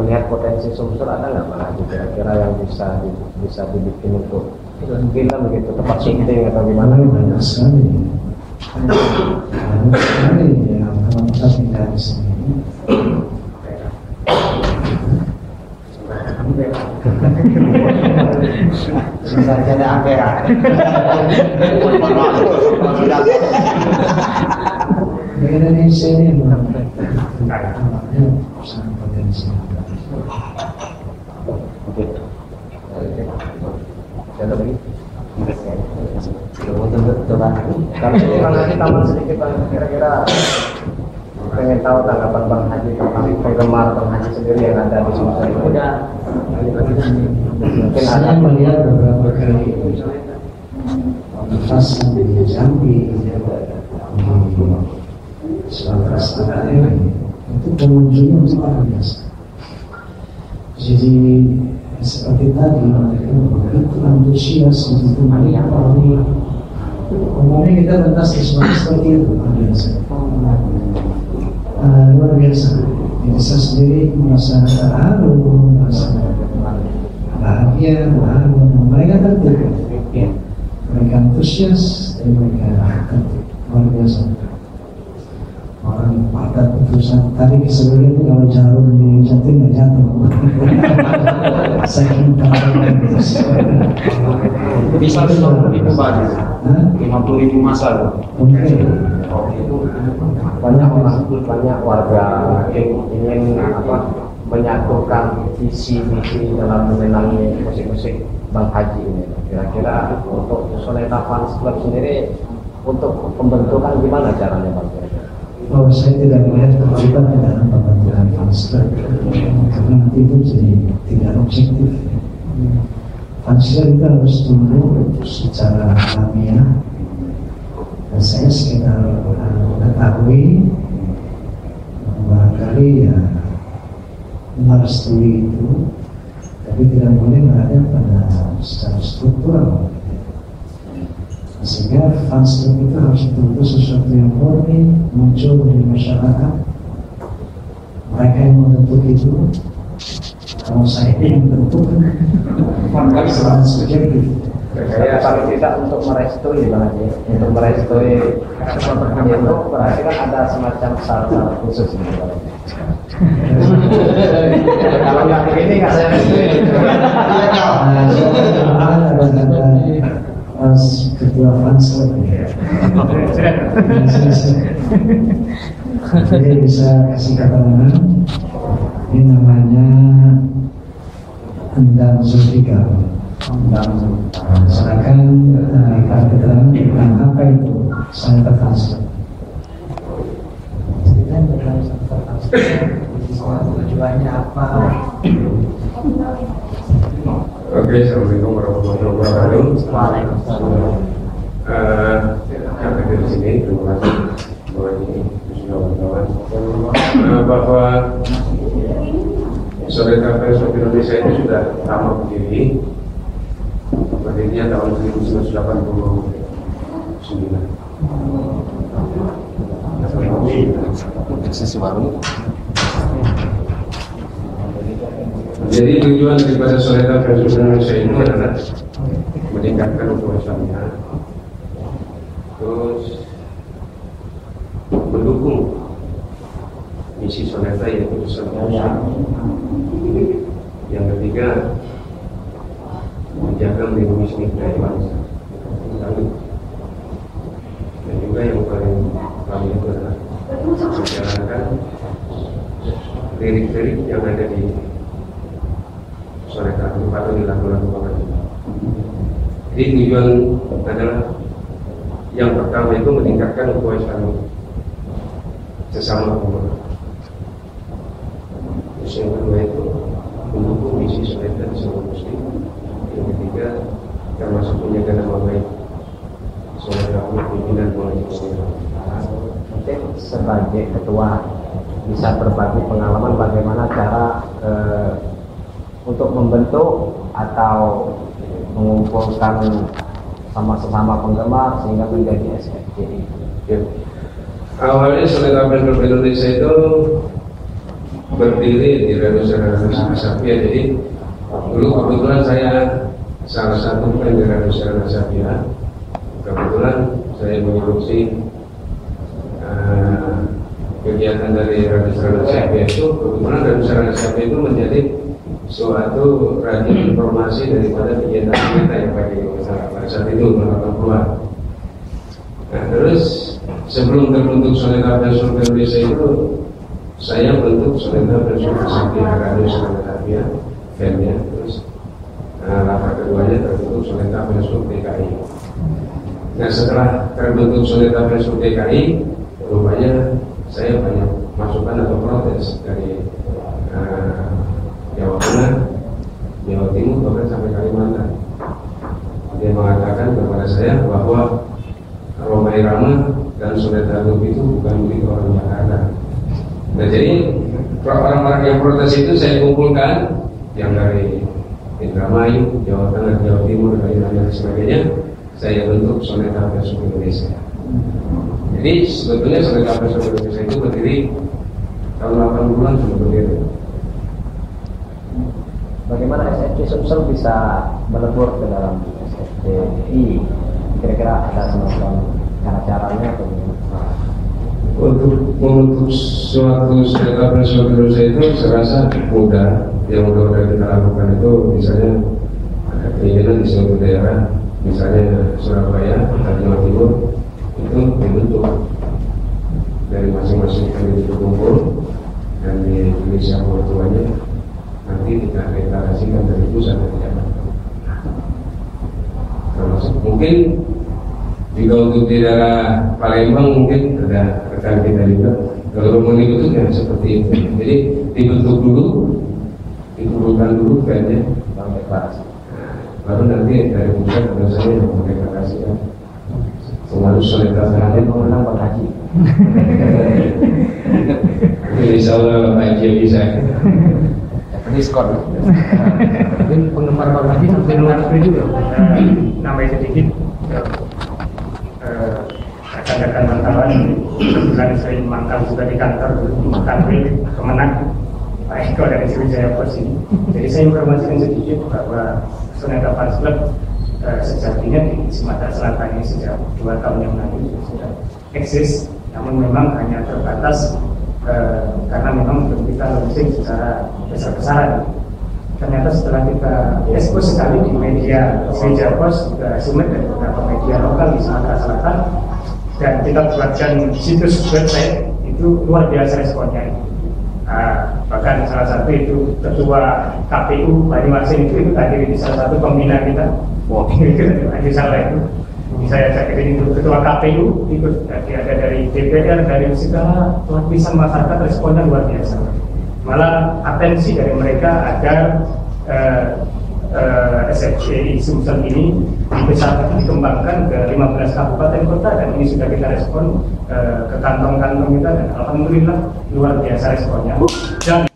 melihat potensi Sumsel ada nggak Pak Haji kira-kira yang bisa dibikin untuk film gitu, tempat syuting atau gimana? Banyak sekali. Banyak sekali yang kalau kita tinggal di sini. Sebenarnya ada akhirah. Di Indonesia ini sangat potensi. Oke. Ada lagi? Kalau Bang Haji tambah sedikit Bang, kira-kira pengen tahu tanggapan Bang Haji tentang penggemar Bang Haji sendiri yang ada di Sumsel. Udah. Mungkin Saya melihat beberapa kali pasang di Jambi, di Sumatera Selatan itu pengunjungnya luar biasa. Jadi seperti tadi mereka begitu antusias untuk menikmati. Umumnya kita pentas di Sumatera seperti itu luar biasa. Jadi saya sendiri merasa terharu, merasa bahagia, terharu. Mereka tertib, mereka antusias, dan mereka tertib, luar biasa. Orang padat putusan tadi sebelumnya itu kalau jarum di jantung nggak jatuh. Saking padatnya. Bisa 50.000 Pak. 50.000 masa. Oke. banyak warga ingin menyatukan visi misi dalam mengenangi musik-musik Bang Haji ini. Kira-kira untuk Soneta Fans Club sendiri untuk pembentukan gimana caranya Bang? Oh, saya tidak melihat kewajiban dalam pembentukan fans club karena nanti itu jadi tidak objektif. Fans club itu harus tumbuh secara alamiah. Dan saya sekitar mengetahui barangkali ya merestui itu, tapi tidak boleh berada pada secara struktural. Sehingga fans club itu harus betul-betul sesuatu yang murni muncul dari masyarakat. Mereka yang membentuk itu, kalau saya yang membentuk sangat subjektif. Saya paling tidak untuk merestui Bang Haji, untuk merestui itu berarti kan ada semacam syarat khusus gitu Bang Haji. Kalau nggak begini nggak saya restui. Ada ketua fans club jadi bisa kasih keterangan. Ini namanya Endang Zulfikar. Silakan keterangan tentang apa itu Soneta Fans Club. Tujuannya apa? Oke, assalamualaikum warahmatullahi wabarakatuh. Waalaikumsalam. Yang hadir di sini, terima kasih bahwa Soneta Fans Club Indonesia itu sudah lama berdiri. Berdirinya tahun 1989. Sisi baru. Jadi tujuan daripada Soneta Fans Club Indonesia itu adalah meningkatkan ukhuwah Islamiyah, terus mendukung misi Soneta yaitu persatuan. Yang ketiga, menjaga melindungi seni budaya bangsa. Dan juga yang paling kami itu adalah menjalankan lirik-lirik yang ada di Soneta atau di lagu-lagu Bang Haji. Jadi tujuan adalah yang pertama itu meningkatkan ukhuwah Islam sesama umat. Terus yang kedua itu mendukung misi Soneta sesama muslim. Yang ketiga termasuk menjaga nama baik Soneta pimpinan mulai Mungkin sebagai ketua bisa berbagi pengalaman bagaimana cara untuk membentuk atau mengumpulkan sama sesama penggemar sehingga menjadi SFGI. Ya. Awalnya Soneta Fans Club Indonesia itu berdiri di Radosarana Sapia. Jadi dulu kebetulan saya salah satu di Radosarana Sapia. Kebetulan saya mengurusi kegiatan dari Radosarana Sapia itu. Kebetulan Radosarana Sapia itu menjadi suatu radio informasi daripada kegiatan kita yang pada saat itu tahun 80-an. Nah, terus sebelum terbentuk Soneta Pensul Indonesia itu, saya bentuk Soneta Pensul Sapia Radosarana Sapia, fan-nya. Terus langkah keduanya terbentuk Soneta Pensul DKI. Nah, setelah terbentuk Soneta Pensul DKI, rupanya saya banyak masukan atau protes dari Jawa Tengah, Jawa Timur, bahkan sampai Kalimantan. Dia mengatakan kepada saya bahwa Roma Irama dan Soneta Group itu bukan milik orang Jakarta. Nah, jadi orang-orang yang protes itu saya kumpulkan, yang dari Indramayu, Jawa Tengah, Jawa Timur, Kalimantan dan sebagainya. Saya bentuk Soneta Pensul Indonesia. Jadi sebetulnya Soneta Pensul Indonesia itu berdiri tahun 80-an sudah berdiri. Bagaimana SFC Sumsel bisa melebur ke dalam SFCI? Kira-kira ada semacam cara-caranya atau bagaimana? Untuk membentuk suatu Soneta Pensul Indonesia itu saya rasa mudah. Yang mudah kita lakukan itu misalnya ada keinginan di suatu daerah, misalnya Surabaya atau Jawa Timur, itu dibentuk dari masing-masing kandidat berkumpul dan di Indonesia tuanya nanti kita deklarasikan dari pusat dari Jakarta. Termasuk mungkin juga untuk di daerah Palembang mungkin ada rekan kita juga. Kalau mau dibentuk ya seperti itu. Jadi dibentuk dulu, dikumpulkan dulu kayaknya Bang deklarasi. baru nanti dari pusat ada saya yang mendeklarasikan. Pengaruh Soneta Nanti mengenang Bang Haji. Insya Allah Pak Haji bisa. Diskon. Mungkin penggemar Bang Haji sampai luar negeri juga. Namanya sedikit rekan-rekan wartawan kebetulan sering mangkal juga di kantor Kanwil Kemenang Pak Eko dari Sriwijaya Pos ini. Jadi saya informasikan sedikit bahwa Soneta Fans Club sejatinya di Sumatera Selatan ini sejak 2 tahun yang lalu sudah eksis, namun memang hanya terbatas karena memang belum kita launching secara besar-besaran. Ternyata setelah kita ekspos sekali di media Sriwijaya Pos, Sumet dan beberapa media lokal di Sumatera Selatan, dan kita buatkan situs website, itu luar biasa responnya. Bahkan salah satu itu ketua KPU Banyuasin itu hadir di salah satu pembina kita. Itu Haji Saleh itu. Saya ajak itu ketua KPU, ikut ada dari DPR, dari segala lapisan masyarakat, responnya luar biasa. Malah atensi dari mereka agar SFCI Sumsel ini dibesarkan, dikembangkan ke 15 kabupaten kota, dan ini sudah kita respon ke kantong-kantong kita, dan alhamdulillah luar biasa responnya. Dan